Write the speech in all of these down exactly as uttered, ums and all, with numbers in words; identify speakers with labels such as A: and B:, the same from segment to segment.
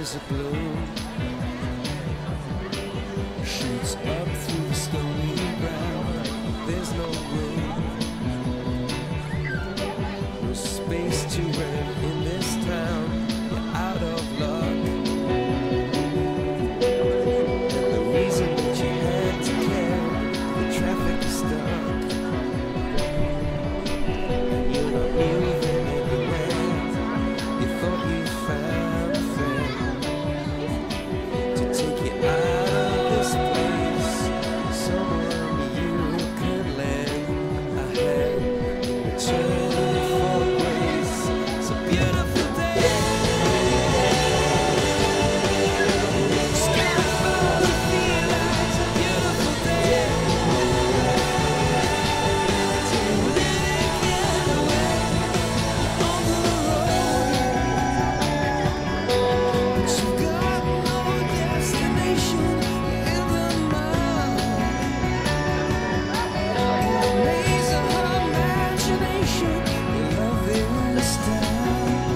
A: There's a glow shoots up through the stony ground. There's no room, no space to rent in this town. You're out of luck. And the reason that you had to care, the traffic is stuck, and you're not moving anywhere. You thought you found a friend to take you out of this place, someone you could lend a hand in return for grace. It's a beautiful day. It's beautiful to feel like it's a beautiful day. To let it get away on the road. But you've got no destination in the mind. Maze of imagination, your love is style.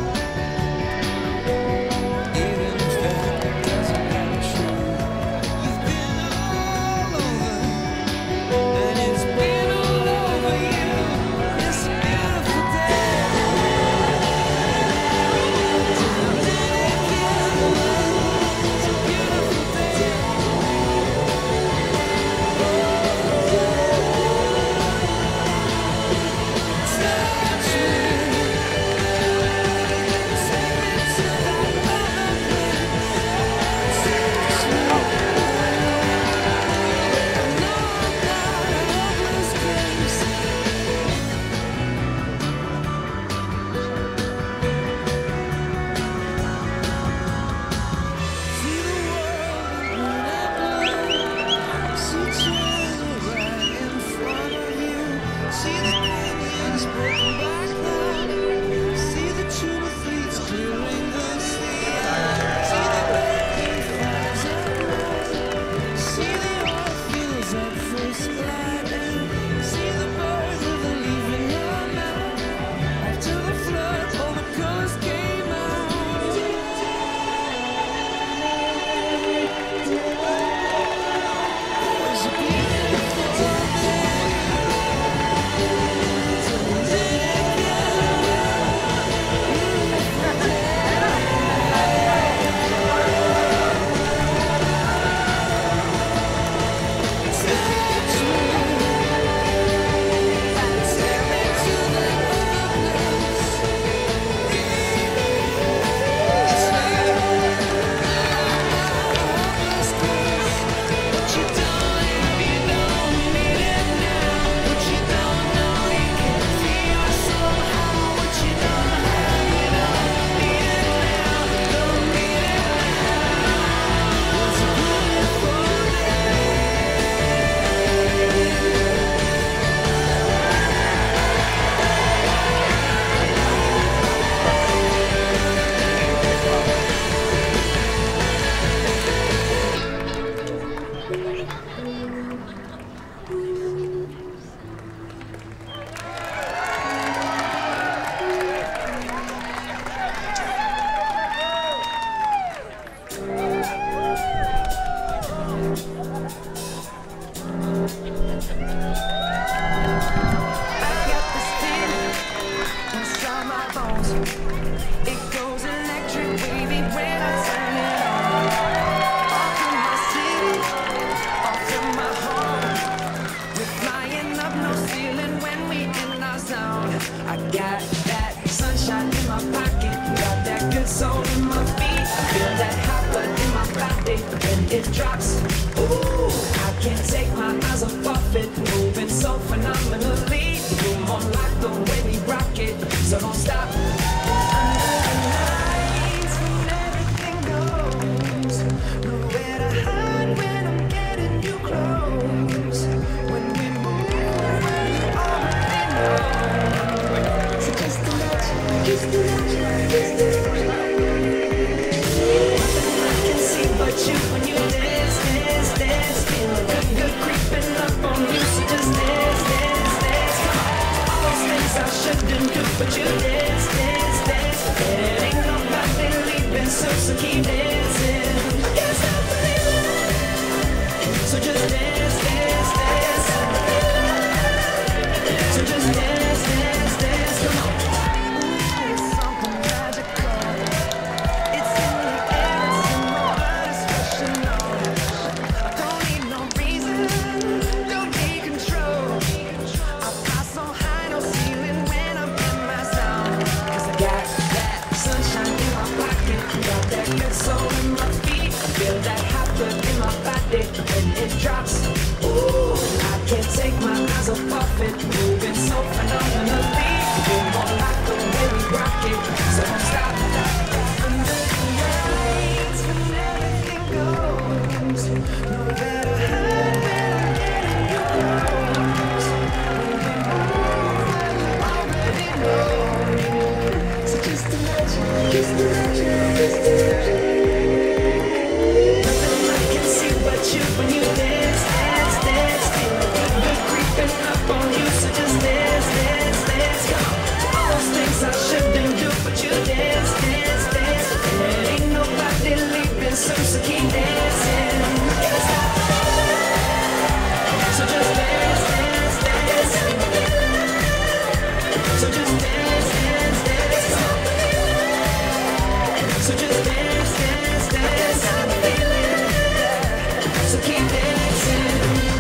A: Even if that doesn't come true, you've been all over, and it's been all over you. It's a beautiful day. To let it get away. It's a beautiful day. Touch me, take me to that other place. Touch me, I know I'm not a hopeless case. See the world when I blow. See China right in front of you. See the canyons broken by cloud. See the tuna fleets clearing the sea. See the baking fires at night. See the oil fields at first light. See the birds with a leaf in your mouth. After the flood, all the colors came out. It was a beautiful day. To let it get away. Beautiful day. Touch me, take me to that other place. It's like hopeless case. What you don't have, you don't need it now. What you don't know, you can feel it somehow. What you don't have, you don't need it now. Don't need it now. It's a beautiful day. I got this feeling inside my bones. It goes electric wavy when I turn it on. Off in my city, off in my home. We're flying up, no ceiling when we in our zone. I got that sunshine in my pocket, got that good soul in my feet. I feel that hot blood in my body when it drops. Ooh, I can't take my eyes off it, moving so phenomenally. You're more like the way we rock it, so don't stop. Under the lights when everything goes, nowhere to hide when I'm getting you close. When we move, when you already know. So just imagine, just imagine, just imagine. Nothing I can see but you when you dance, dance, dance. Feel a good, good creeping up on you, so just dance, dance, dance. Come on, all those things I shouldn't do, but you dance, dance, dance. There ain't nobody leaving, so, so keep dancing. Can't stop believing. So just dance, dance, dance. So just dance, dance, dance. Come on. It's something magical. It's in the air, it's in my blood, it's rushing on. I don't need no reason, don't need control. I fly so high, no ceiling when I'm in my zone. 'Cause I got that sunshine in my pocket, got that good soul in my feet. I feel that hot blood in my body when it drops. Ooh, I can't take my eyes off it, moving so phenomenally. You're more like the way we rock it, so don't stop. Under the lights when everything goes, no better hide when I'm getting you close. Already know, so just imagine, just imagine, just imagine. Nothing I can see but you when you dance, dance, dance. Feel the good creeping up on you, so just dance, dance, dance. Come on, all those things I shouldn't do, but you dance, dance, dance. And there ain't nobody leaving, so so keep dancing. Can't stop. So just dance, dance, dance. So just dance, dance, dance. So just dance, dance, dance. I'm feeling, so keep dancing.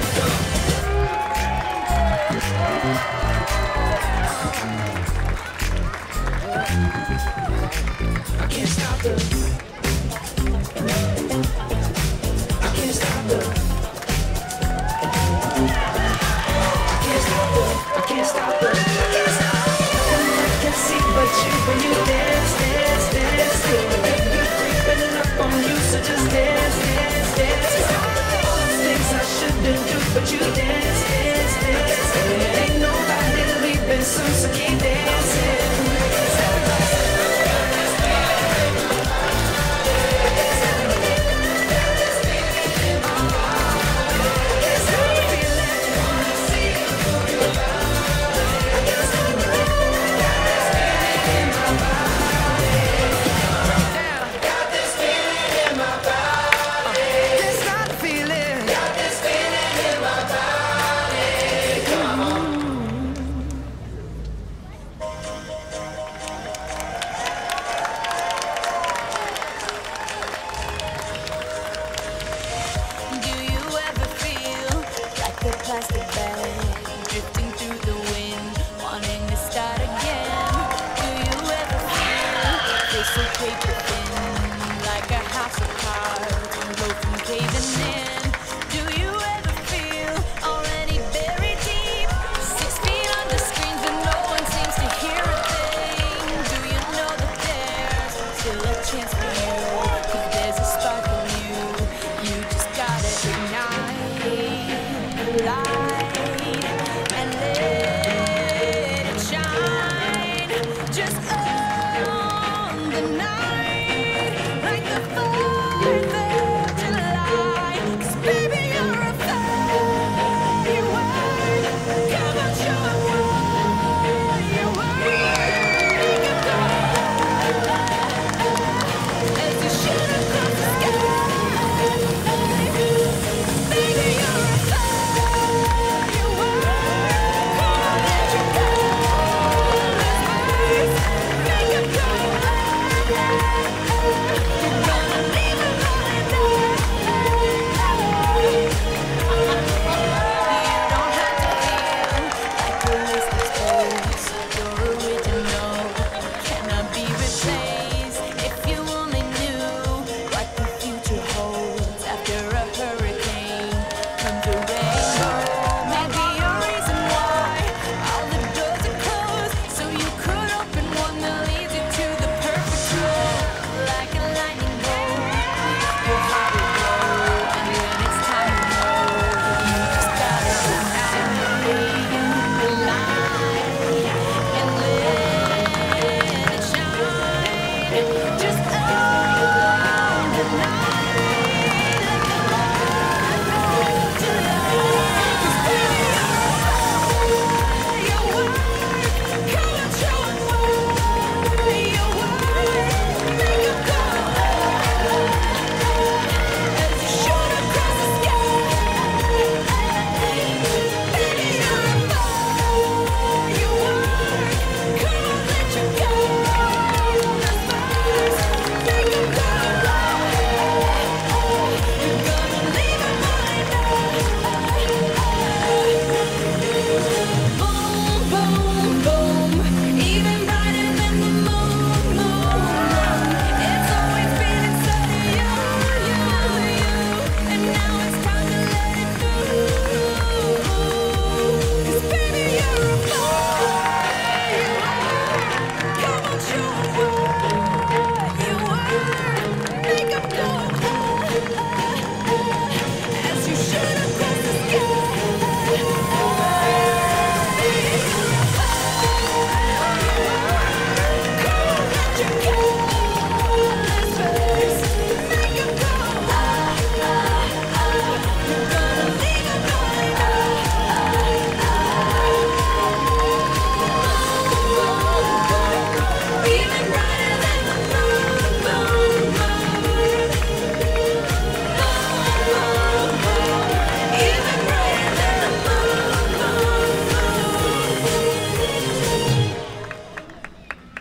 A: I can't stop the, I can't stop the, I can't stop the, I can't stop the, I can't stop. Nothing I can see but you when you dance, dance, dance. Feel the good, good creeping up on you, so just dance, dance, dance. All those things I shouldn't do, but you dance, dance, dance. And there ain't nobody leaving, so so keep dancing.
B: Plastic bag drifting through the wind, wanting to start again. Do you ever feel face so paper thin, like a house of cards, and rope from caving in? Do you ever feel already buried deep, six feet under screens and no one seems to hear a thing? Do you know that there's still a chance for you? 'Cause there's a spark in you, you just gotta ignite light and let it shine just on the night, like the fourth of July. 'Cause baby, you're a firework. Come on, show 'em what you worth. Make 'em go as you shoot across the sky. Baby, you're a firework. Come on, let your colors burst.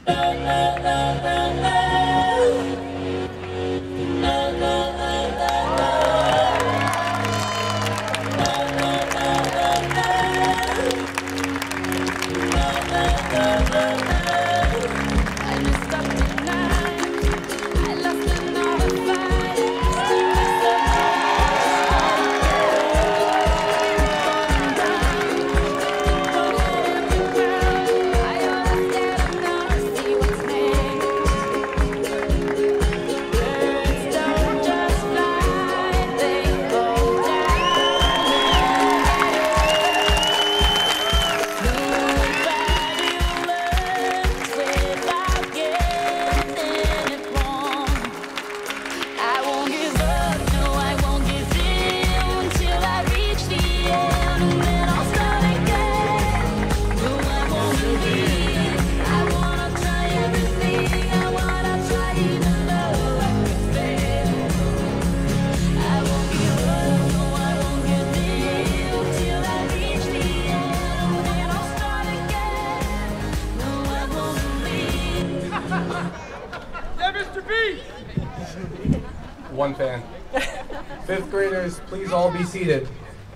C: One fan. Fifth graders, please all be seated.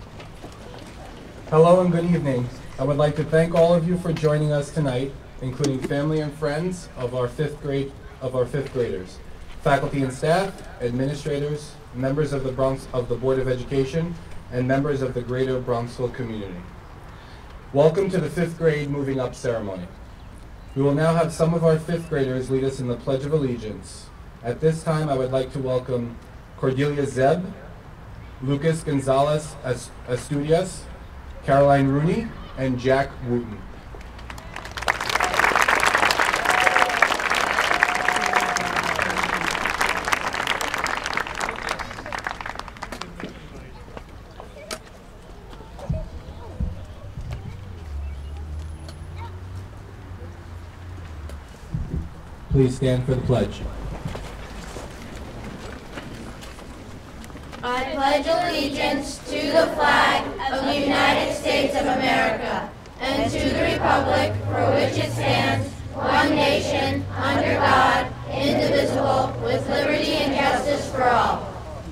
C: Hello and good evening. I would like to thank all of you for joining us tonight, including family and friends of our fifth grade of our fifth graders, faculty and staff, administrators, members of the Bronx of the Board of Education, and members of the greater Bronxville community. Welcome to the fifth grade Moving Up ceremony. We will now have some of our fifth graders lead us in the Pledge of Allegiance. At this time, I would like to welcome Cordelia Zeb, Lucas Gonzalez Asturias, Caroline Rooney, and Jack Wooten. Please stand for the pledge.
D: I pledge allegiance to the flag of the United States of America and to the republic for which it stands, one nation, under God, indivisible, with liberty and justice for all.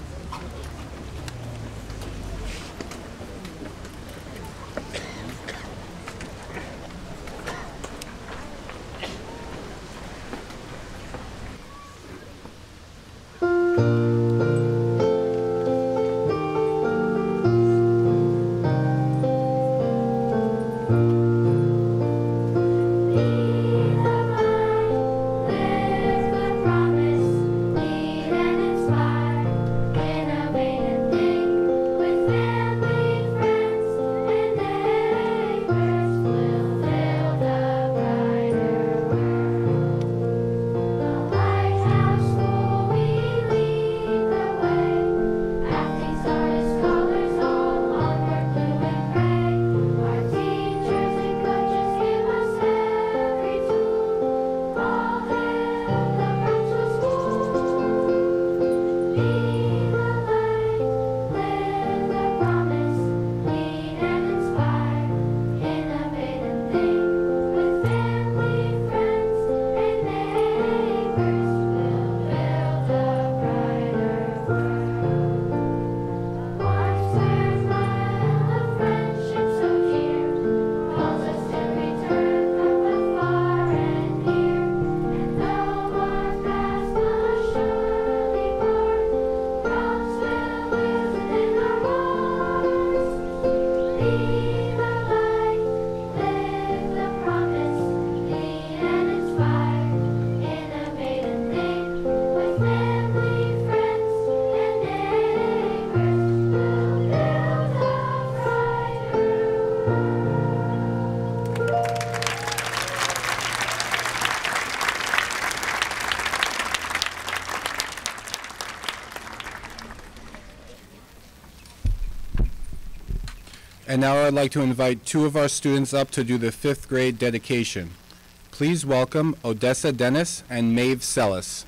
C: And now I'd like to invite two of our students up to do the fifth grade dedication. Please welcome Odessa Dennis and Maeve Sellis.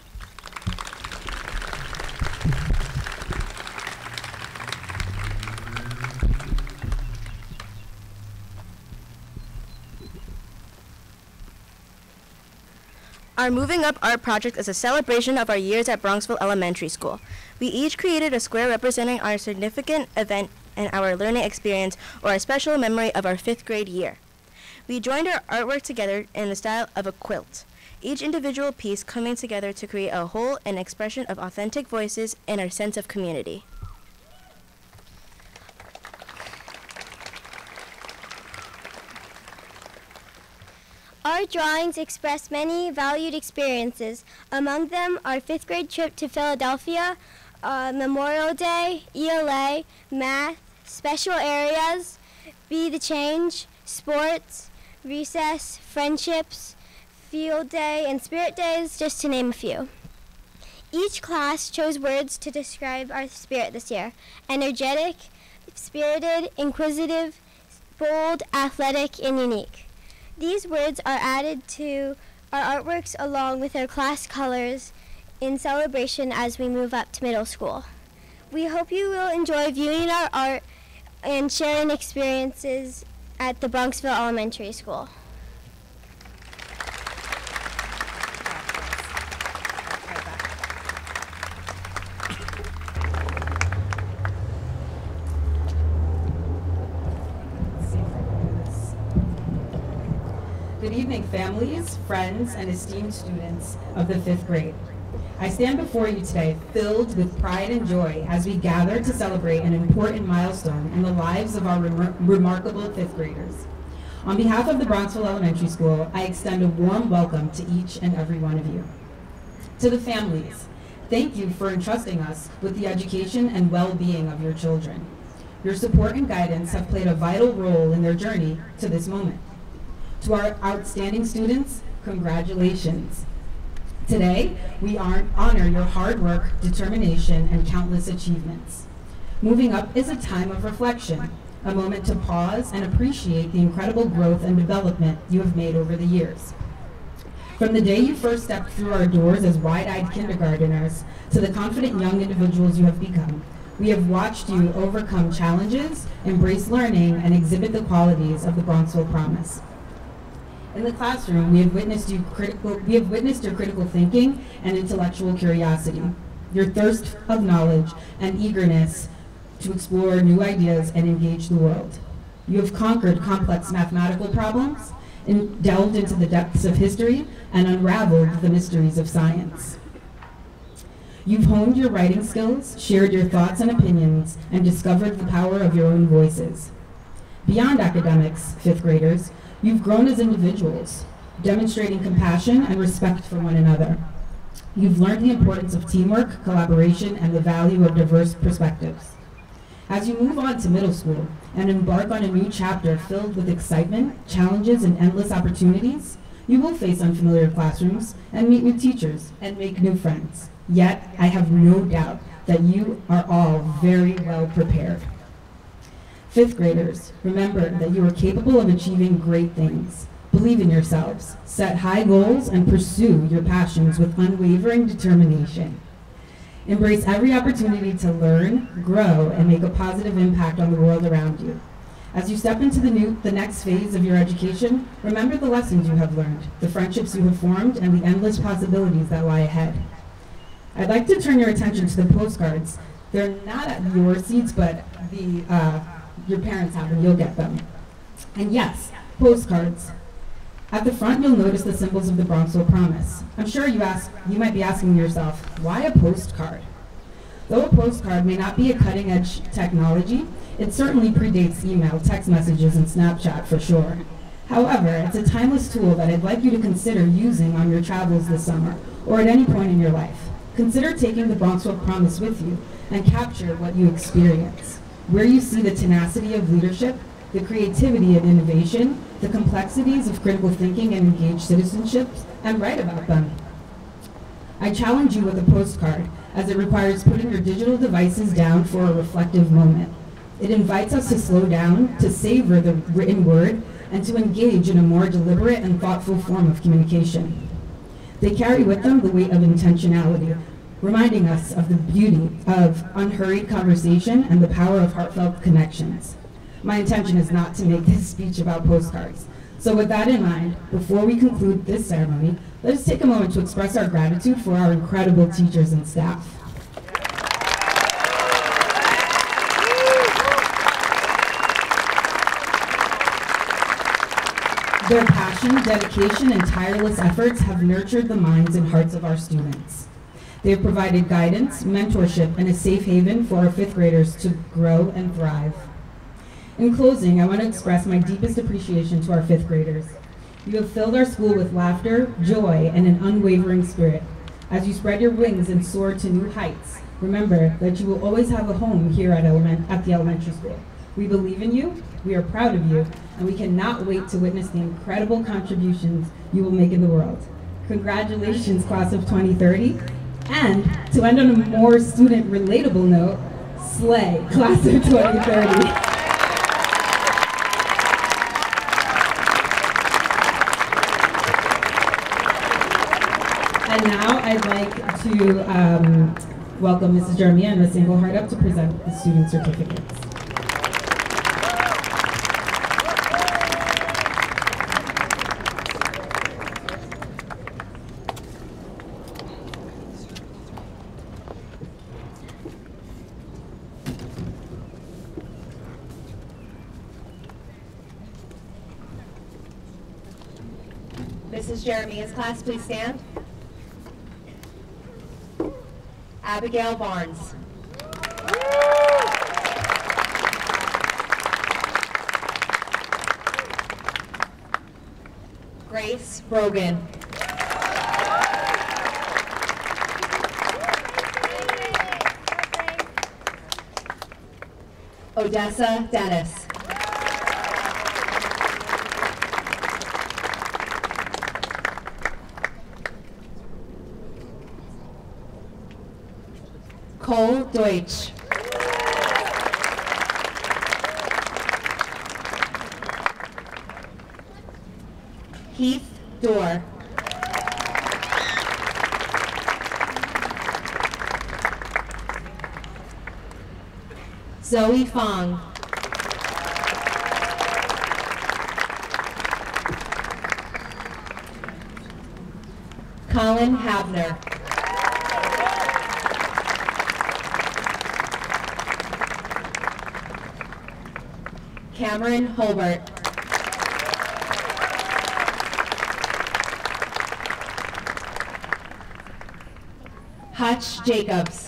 E: Our Moving Up Art project is a celebration of our years at Bronxville Elementary School. We each created a square representing our significant event and our learning experience or a special memory of our fifth grade year. We joined our artwork together in the style of a quilt, each individual piece coming together to create a whole and expression of authentic voices and our sense of community.
F: Our drawings express many valued experiences. Among them, our fifth grade trip to Philadelphia, uh, Memorial Day, E L A, math, special areas, Be the Change, sports, recess, friendships, field day, and spirit days, just to name a few. Each class chose words to describe our spirit this year: energetic, spirited, inquisitive, bold, athletic, and unique. These words are added to our artworks along with our class colors in celebration as we move up to middle school. We hope you will enjoy viewing our art and sharing experiences at the Bronxville Elementary School.
G: Good evening, families, friends, and esteemed students of the fifth grade. I stand before you today filled with pride and joy as we gather to celebrate an important milestone in the lives of our remar- remarkable fifth graders. On behalf of the Bronxville Elementary School, I extend a warm welcome to each and every one of you. To the families, thank you for entrusting us with the education and well-being of your children. Your support and guidance have played a vital role in their journey to this moment. To our outstanding students, congratulations. Today, we honor your hard work, determination, and countless achievements. Moving Up is a time of reflection, a moment to pause and appreciate the incredible growth and development you have made over the years. From the day you first stepped through our doors as wide-eyed kindergarteners to the confident young individuals you have become, we have watched you overcome challenges, embrace learning, and exhibit the qualities of the Bronxville Promise. In the classroom, we have witnessed you critical, we have witnessed your critical thinking and intellectual curiosity, your thirst of knowledge and eagerness to explore new ideas and engage the world. You have conquered complex mathematical problems, and delved into the depths of history, and unraveled the mysteries of science. You've honed your writing skills, shared your thoughts and opinions, and discovered the power of your own voices. Beyond academics, fifth graders, you've grown as individuals, demonstrating compassion and respect for one another. You've learned the importance of teamwork, collaboration, and the value of diverse perspectives. As you move on to middle school and embark on a new chapter filled with excitement, challenges, and endless opportunities, you will face unfamiliar classrooms and meet new teachers and make new friends. Yet, I have no doubt that you are all very well prepared. Fifth graders, remember that you are capable of achieving great things. Believe in yourselves, set high goals, and pursue your passions with unwavering determination. Embrace every opportunity to learn, grow, and make a positive impact on the world around you. As you step into the, new, the next phase of your education, remember the lessons you have learned, the friendships you have formed, and the endless possibilities that lie ahead. I'd like to turn your attention to the postcards. They're not at your seats, but the uh, your parents have them, you'll get them. And yes, postcards. At the front, you'll notice the symbols of the Bronxville Promise. I'm sure you ask, you might be asking yourself, why a postcard? Though a postcard may not be a cutting-edge technology, it certainly predates email, text messages, and Snapchat for sure. However, it's a timeless tool that I'd like you to consider using on your travels this summer, or at any point in your life. Consider taking the Bronxville Promise with you and capture what you experience, where you see the tenacity of leadership, the creativity of innovation, the complexities of critical thinking and engaged citizenship, and write about them. I challenge you with a postcard, as it requires putting your digital devices down for a reflective moment. It invites us to slow down, to savor the written word, and to engage in a more deliberate and thoughtful form of communication. They carry with them the weight of intentionality, reminding us of the beauty of unhurried conversation and the power of heartfelt connections. My intention is not to make this speech about postcards. So with that in mind, before we conclude this ceremony, let us take a moment to express our gratitude for our incredible teachers and staff. Their passion, dedication, and tireless efforts have nurtured the minds and hearts of our students. They have provided guidance, mentorship, and a safe haven for our fifth graders to grow and thrive. In closing, I want to express my deepest appreciation to our fifth graders. You have filled our school with laughter, joy, and an unwavering spirit. As you spread your wings and soar to new heights, remember that you will always have a home here at, element, at the elementary school. We believe in you, we are proud of you, and we cannot wait to witness the incredible contributions you will make in the world. Congratulations, class of twenty thirty. And to end on a more student relatable note, slay, class of twenty thirty. And now I'd like to um, welcome Missus Jeremiah and Miz Englehart up to present the student certificates.
H: Missus Jeremiah's class, please stand. Abigail Barnes. Grace Brogan. Odessa Dennis. Cole Deutsch. Heath Dorr. Zoe Fong. Colin Habner. Cameron Holbert. Hutch Jacobs.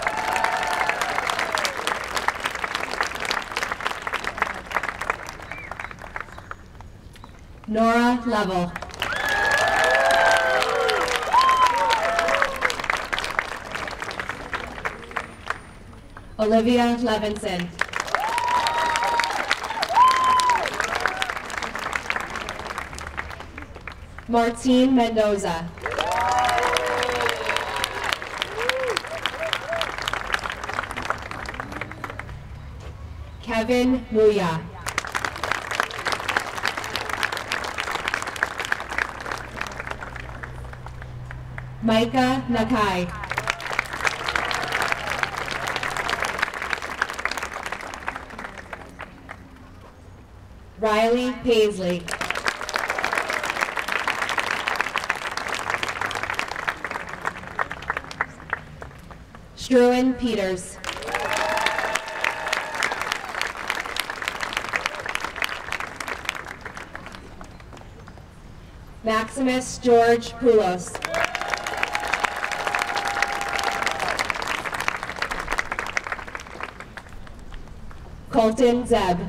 H: Nora Level. Olivia Levinson. Martine Mendoza. Kevin Muya. Micah Nakai. Riley Paisley. Struan Peters. Maximus George Poulos. Colton Zeb.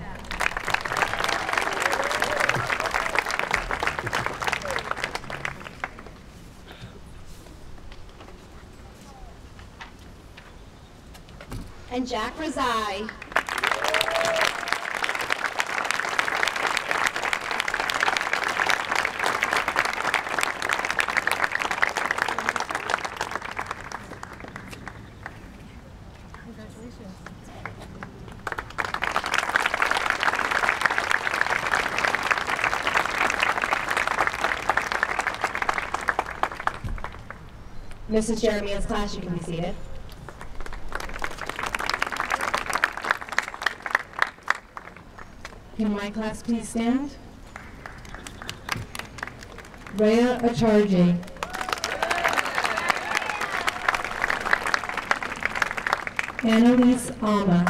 H: And Jack Razai. Missus Jeremiah's class, you can be seated. Can my class please stand?
G: Rhea Acharji. Annalise Alma.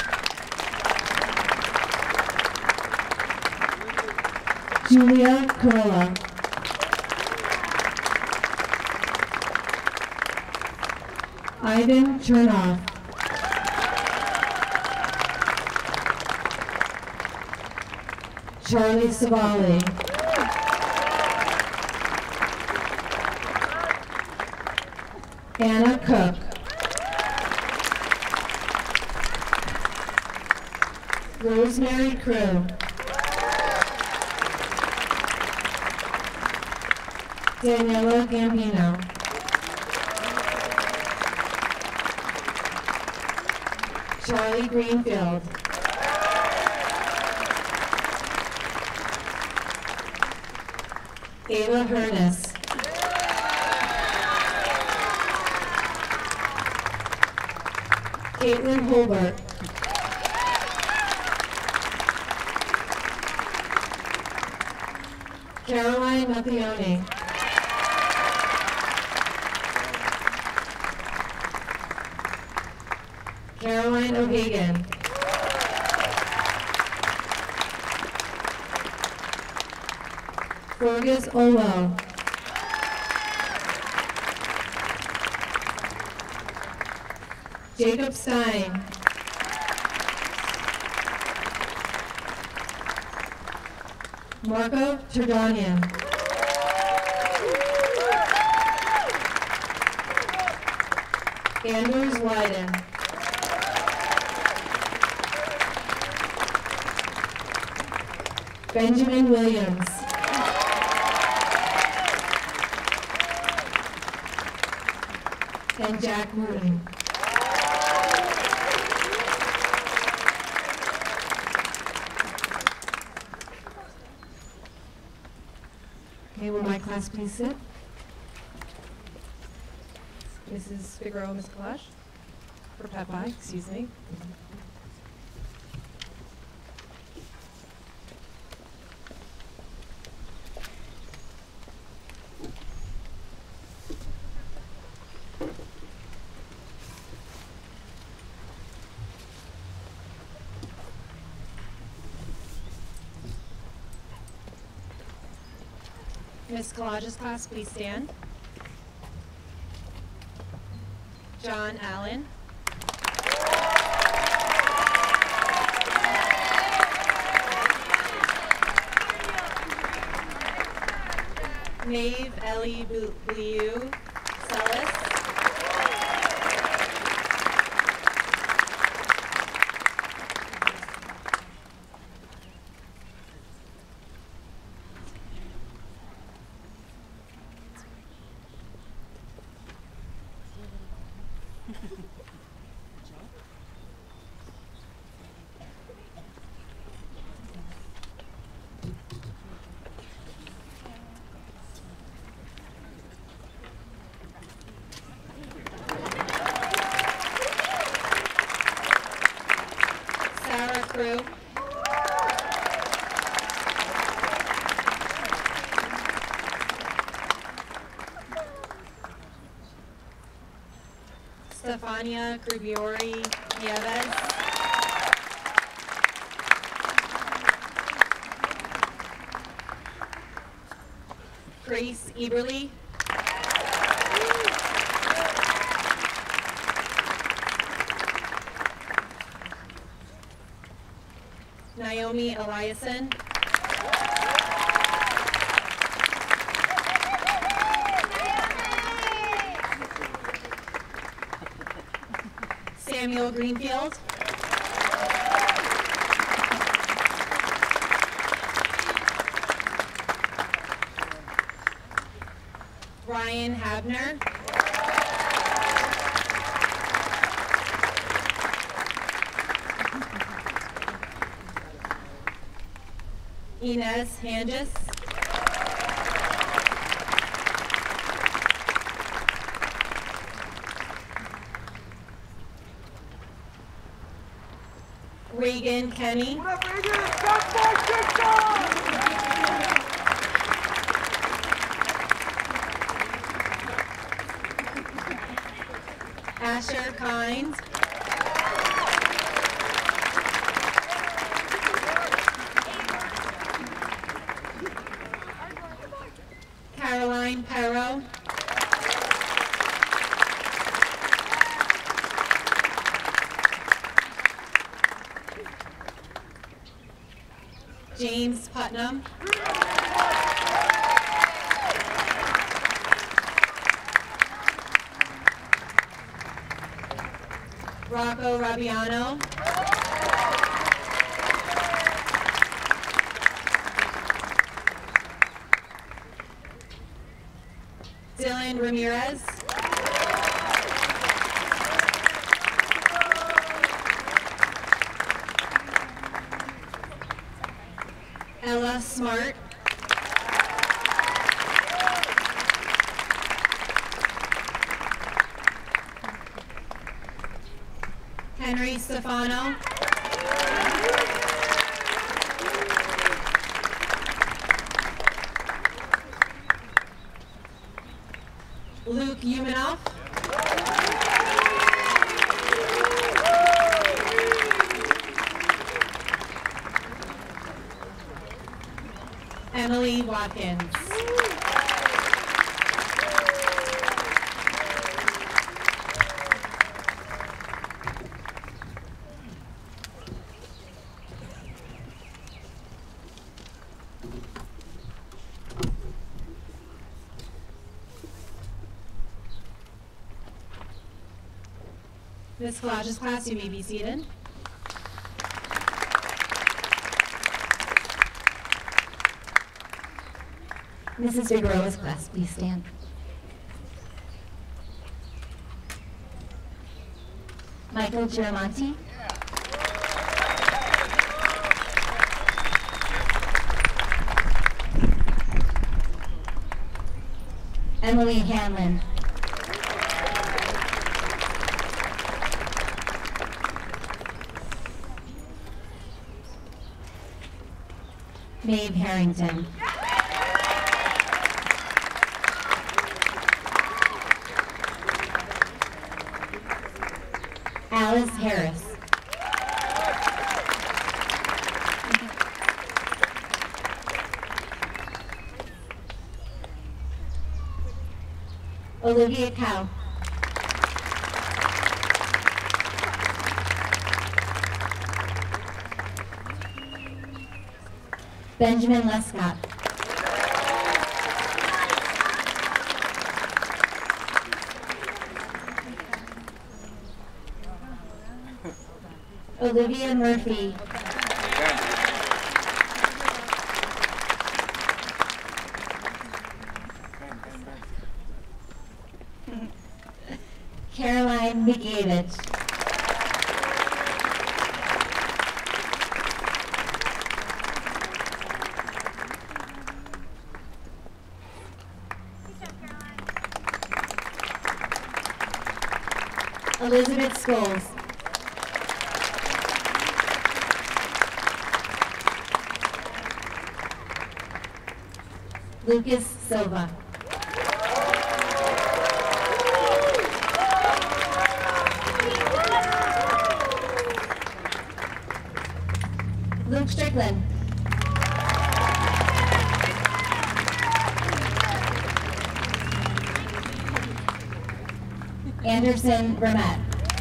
G: Julia Corolla. Ivan Chernoff. Charlie Savali. Anna Cook. Rosemary Crew. Daniela Gambino. Charlie Greenfield. Ava Hernus. Caitlin Holbert. Caroline Mathione. Caroline O'Hagan. Fergus Olwell. Jacob Stein. Marco Turdanian. Anders Wyden. Benjamin Williams. And Jack Wooten. Okay, will my class please sit? Missus Figueroa, Miz Kalash, or Pepe, excuse me. Miz Kalash's class, please stand. John Allen. Maeve Ellie Bliu Sellis. Crew. Stefania Grubiori Nieves. Grace Eberly. Naomi Eliason. Samuel Greenfield. Ryan Habner. Inez Hangis. Reagan Kenny.
I: What up, Reagan? Stop, stop, stop, stop!
G: Asher Kind, Caroline Perro, James Putnam, Rocco Rabiano, Dylan Ramirez, Ella Smart, Henry Stefano, Luke Umanoff, Emily Watkins. Miz Collage's class, you may be seated.
I: Missus Figueroa's class, please stand. Michael Giramonti. Emily Hanlon. Maeve Harrington. Alice Harris. Olivia Cow. Benjamin Lescott. Olivia Murphy. Caroline Mikiewicz. Elizabeth Scholes. Lucas Silva. Luke Strickland. Anderson Vermette.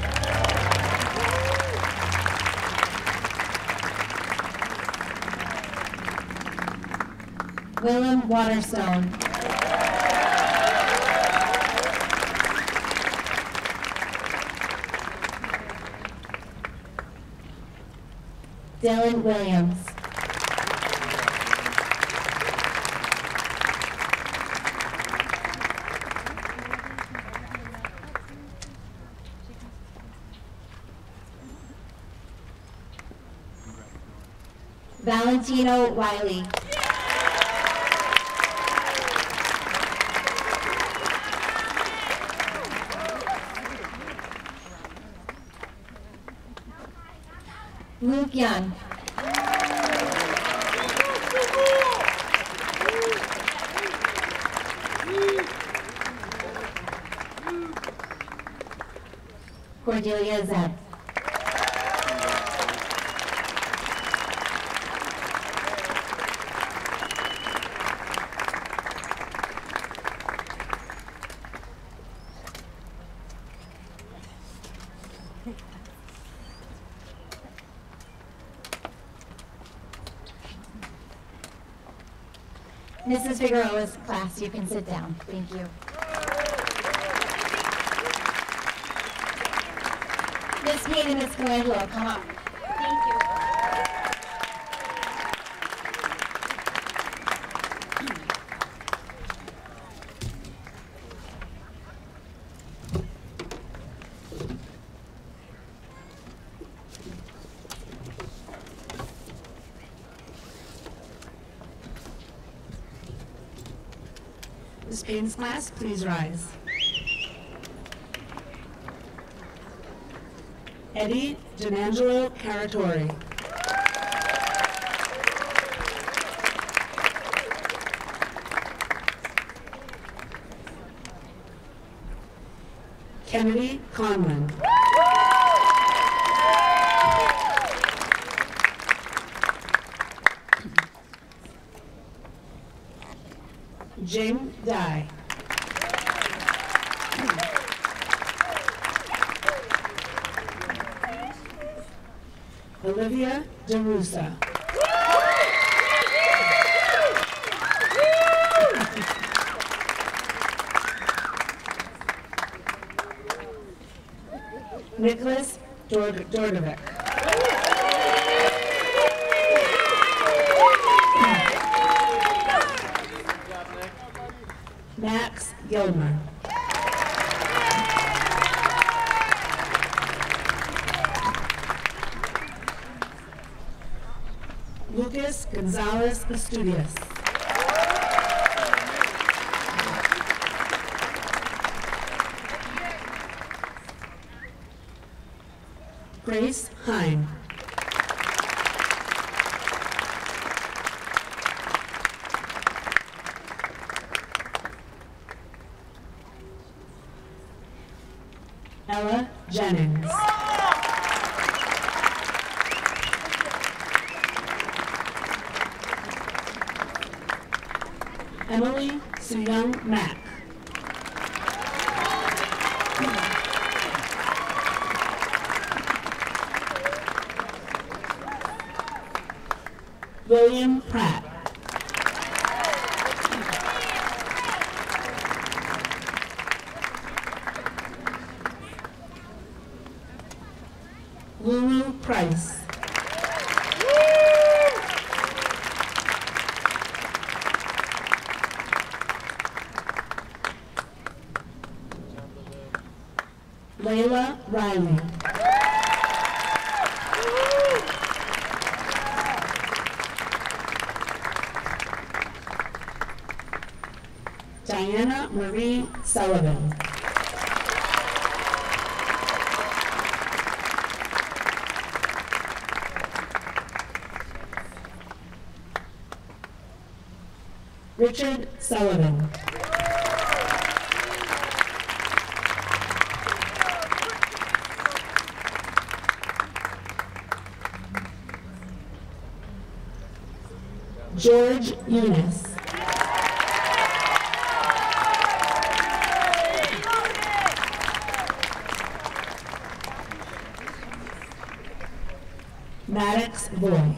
I: Willem Waterstone. Dylan Williams. Valentino Wiley. Luke Young. Cordelia Zeb. Missus Figueroa's class, you can sit down. Thank you. Miss Payne and Miss Colangelo, come up. Thank you.
J: Miz Payne's class, please rise. Eddie Janangelo Caratori. Kennedy Conlon. Jing Dai. Olivia DeRusa. Nicholas Dord- Dordovic. Max Gilmer. Lucas Gonzalez Asturias. Grace Hine. Ella Jennings. Emily Suyang Mack. William Pratt. Lulu Price. Layla Riley. Diana Marie Sullivan. Richard Sullivan. George Eunice. Maddox Boyd.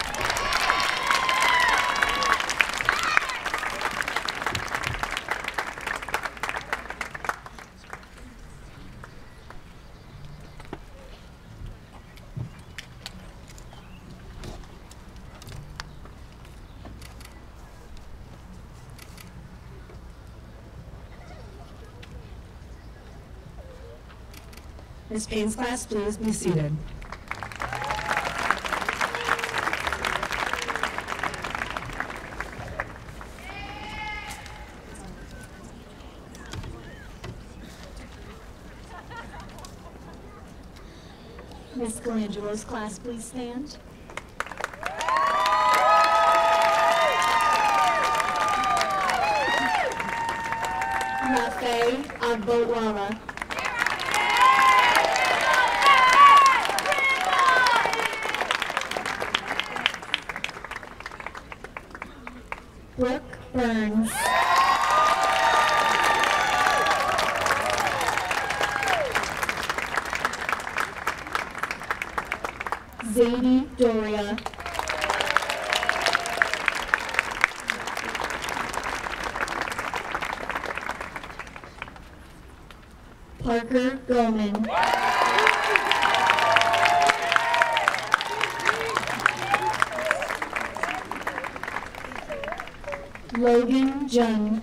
J: Miz Payne's class, please be seated.
I: Miss Colangelo's class, please stand. Rafe Agbowala.
G: Brooke Burns. Zadie Doria. Parker Goman. Logan Jung.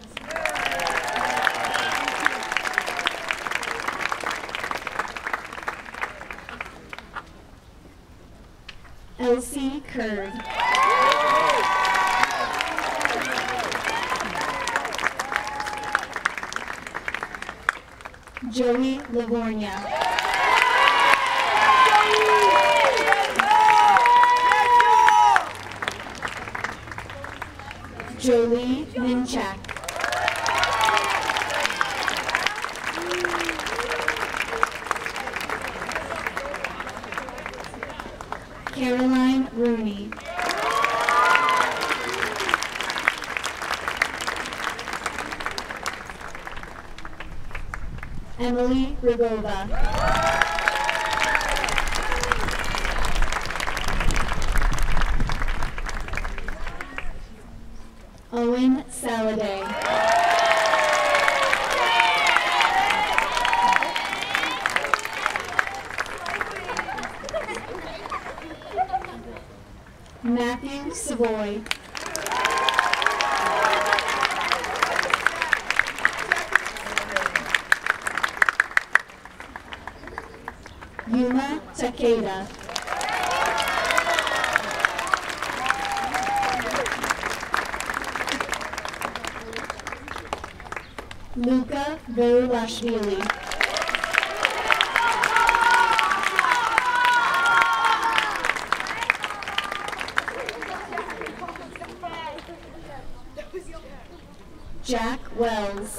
G: Elsie Curd. Joey Livornia. Jolie Minchak. Caroline Rooney. Emily Rigova. Owen Saladay. Matthew Savoy. Yuma Takeda. Luca Verulashvili. Jack Wells.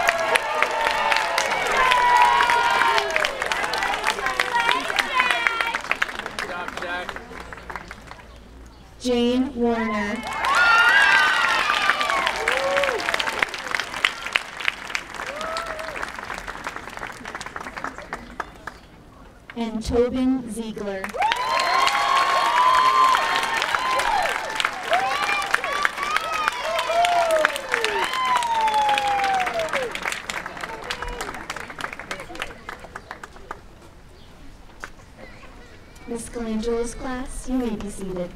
G: Jane Warner. And Tobin Ziegler. Miss Colangelo's class, you may be seated.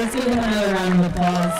G: Let's give them another round of applause.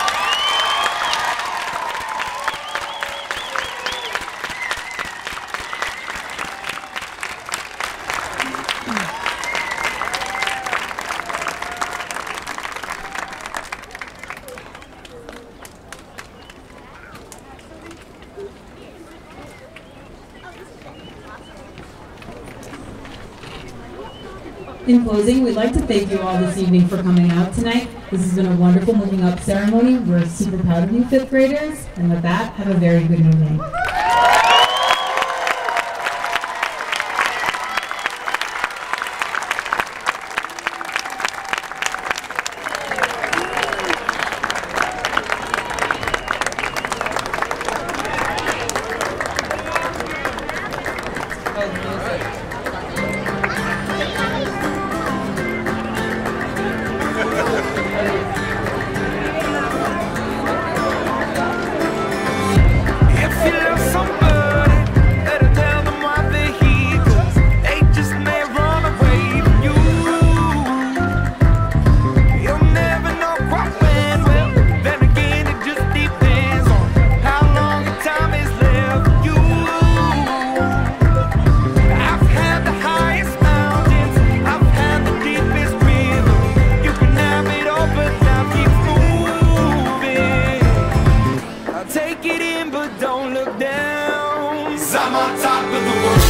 G: In closing, we'd like to thank you all this evening for coming out tonight. This has been a wonderful moving up ceremony. We're super proud of you, fifth graders. And with that, have a very good evening.
A: Take it in, but don't look down. 'Cause I'm on top of the world.